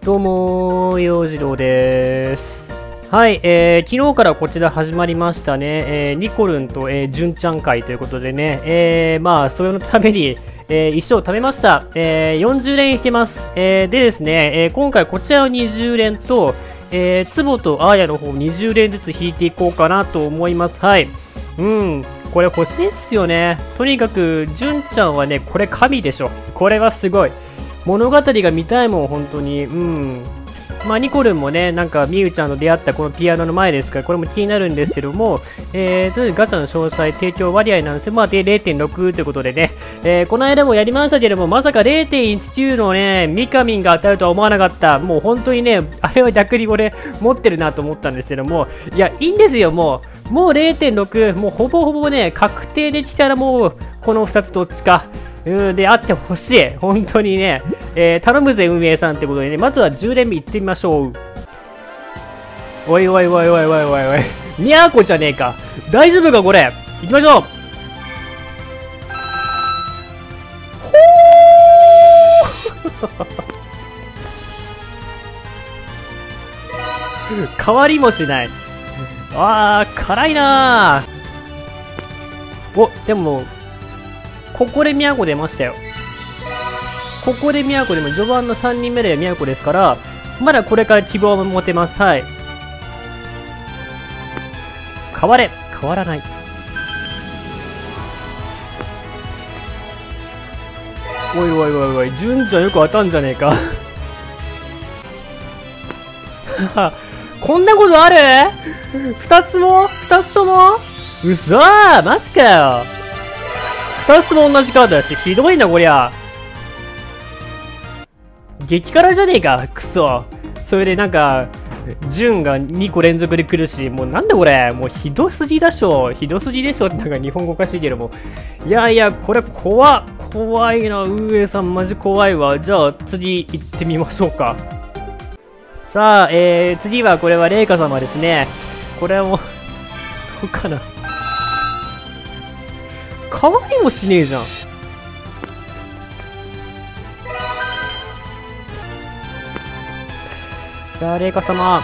どうも陽次郎です。はい、昨日からこちら始まりましたね、ニコルンと、純ちゃん会ということでね、まあ、それのために、一生食べました。40連いけます。でですね、今回こちらの20連と、ツボとアーヤの方20連ずつ引いていこうかなと思います。はい。これ欲しいっすよね。とにかく、純ちゃんはね、これ神でしょ。これはすごい。物語が見たいもん、本当に。まあ、ニコルンもね、なんか、みゆちゃんと出会ったこのピアノの前ですから、これも気になるんですけども、とりあえずガチャの詳細、提供割合なんですよ。まあ、で、0.6 ということでね、この間もやりましたけども、まさか 0.19 のね、ミカミンが当たるとは思わなかった。もう本当にね、あれは逆に俺、持ってるなと思ったんですけども、いや、いいんですよ、もう 0.6、もうほぼほぼね、確定できたらもう、この2つどっちか。であってほしい。本当にね、頼むぜ運営さんってことでね、まずは10連目いってみましょう。おいおいおいおいおいおいおい。にゃーこじゃねえか。大丈夫かこれ。行きましょう。ほー変わりもしない。辛いなー。お、でも、ここで宮古出ましたよ。ここで宮古でも序盤の3人目で宮古ですから、まだこれから希望も持てます。はい。変われ。変わらない。おいおいおいおい、純ちゃんよく当たんじゃねえか。こんなことある ?2 つともうそーマジかよ。2つとも同じカードだし、ひどいな、こりゃ。激辛じゃねえか、くそ。それでなんか、順が2個連続で来るし、もうなんでこれ、もうひどすぎだしょ。ひどすぎでしょってなんか日本語おかしいけども。いやいや、これ怖いな、運営さんマジ怖いわ。じゃあ次行ってみましょうか。さあ、次はこれはレイカ様ですね。これはもう、どうかな。変わりもしねえじゃん。さあ、レイカ様。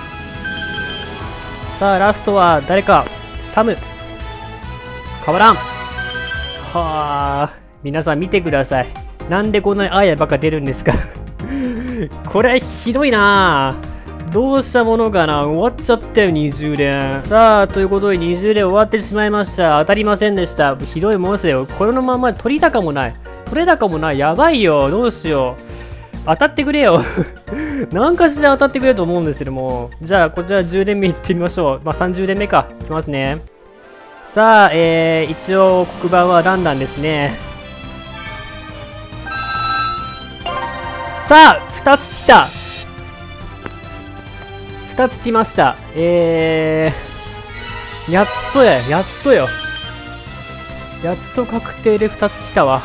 さあ、ラストは誰か。タム。変わらん。はあ、皆さん見てください。なんでこんなにアーヤばっか出るんですか。これひどいなぁ。どうしたものかな、終わっちゃったよ、20連。さあ、ということで20連終わってしまいました。当たりませんでした。ひどいもんですよ。このまま取り高もない。取れ高もない。やばいよ。どうしよう。当たってくれよ。何かしら当たってくれると思うんですけども。じゃあ、こちら10連目いってみましょう。まあ、30連目か。いきますね。さあ、一応、黒板はランダンですね。さあ、2つ来た。2つ来ました。やっとよ。やっと確定で2つ来たわ。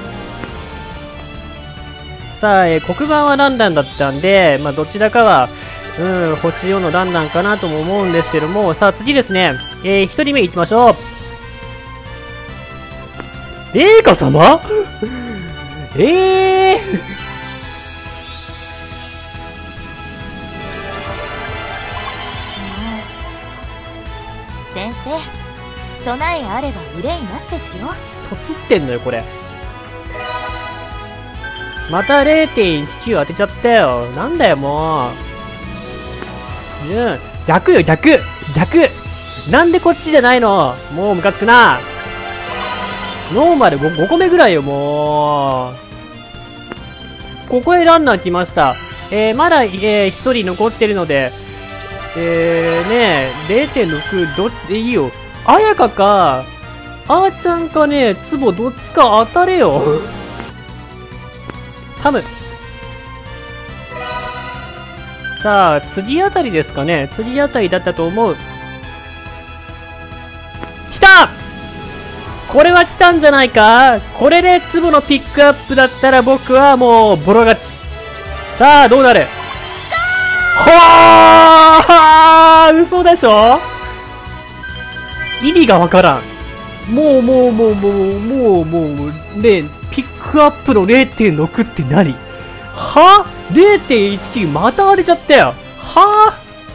さあ、黒板はランダンだったんで、まあ、どちらかは、星4のランダンかなとも思うんですけども、さあ、次ですね。1人目行きましょう。レイカ様先生、備えあれば憂いなしですよ。 とつってんのよこれ。また 0.19 当てちゃったよ。なんだよもう。逆よ逆。なんでこっちじゃないの。もうムカつくな。ノーマル 5個目ぐらいよもう。ここへランナー来ました。まだ、1人残ってるので、0.6 いいよ。あやかか、あーちゃんかね、ツボどっちか当たれよ。タム。さあ、次あたりですかね。次あたりだったと思う。来た！これは来たんじゃないか？これでツボのピックアップだったら僕はもうボロ勝ち。さあ、どうなる？はぁ！嘘でしょ？意味がわからん。もう、ね、ピックアップの 0.6 って何？ はぁ ?0.19 また当てちゃったよ。は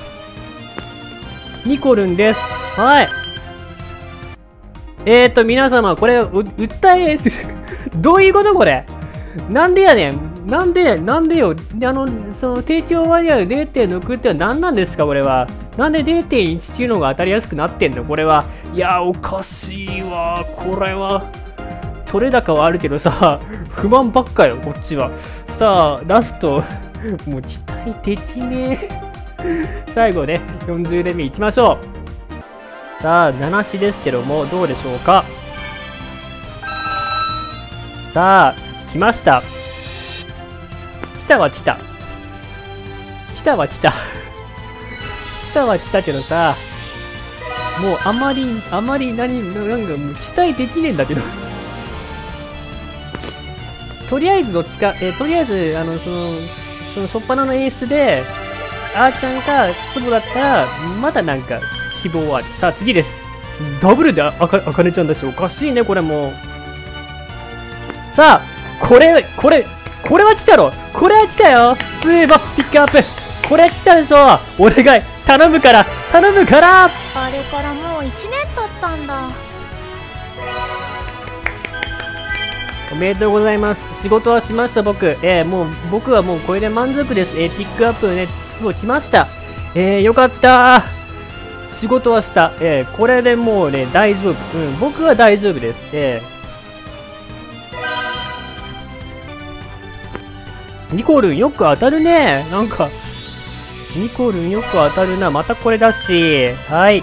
ぁニコルンです。はい。皆様、これ、訴え、どういうことこれなんでやねんなんでよその提供割合 0.6 ってのは何なんですかこれは。なんで 0.19 の方が当たりやすくなってんのこれは。いや、おかしいわ。これは。取れ高はあるけどさ、不満ばっかよ、こっちは。さあ、ラスト、もう期待できねえ。最後ね、40連目いきましょう。さあ、7子ですけども、どうでしょうか。さあ、来ました。来たは来た。来たは来た。来たは来たけどさ、もうあまりなんかもう期待できねえんだけど。とりあえずどっちか、とりあえず、その、初っ端の演出で、あーちゃんか、ツボだったら、まだなんか、希望はある。さあ、次です。ダブルであかねちゃんだし、おかしいね、これもう。さあ、これは来たろこれは来たよスーバーピックアップこれ来たでしょお願い頼むからあれからもう1年経ったんだ。 おめでとうございます。仕事はしました、僕。もう、僕はもうこれで満足です。ピックアップね、すごい来ました。よかった仕事はした。これでもうね、大丈夫。僕は大丈夫です。ニコルンよく当たるね。なんか、ニコルンよく当たるな。またこれだし。はい。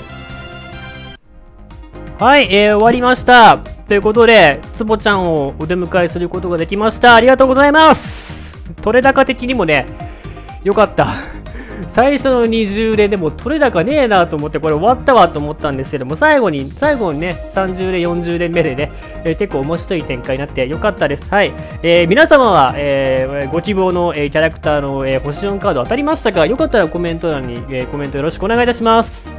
はい、終わりました。ということで、つぼちゃんをお出迎えすることができました。ありがとうございます。取れ高的にもね、よかった。最初の20連でも取れ高ねえなと思って、これ終わったわと思ったんですけども、最後にね、30連、40連目でね、結構面白い展開になってよかったです。はい。皆様は、ご希望の、キャラクターの、星4カード当たりましたか？よかったらコメント欄に、コメントよろしくお願いいたします。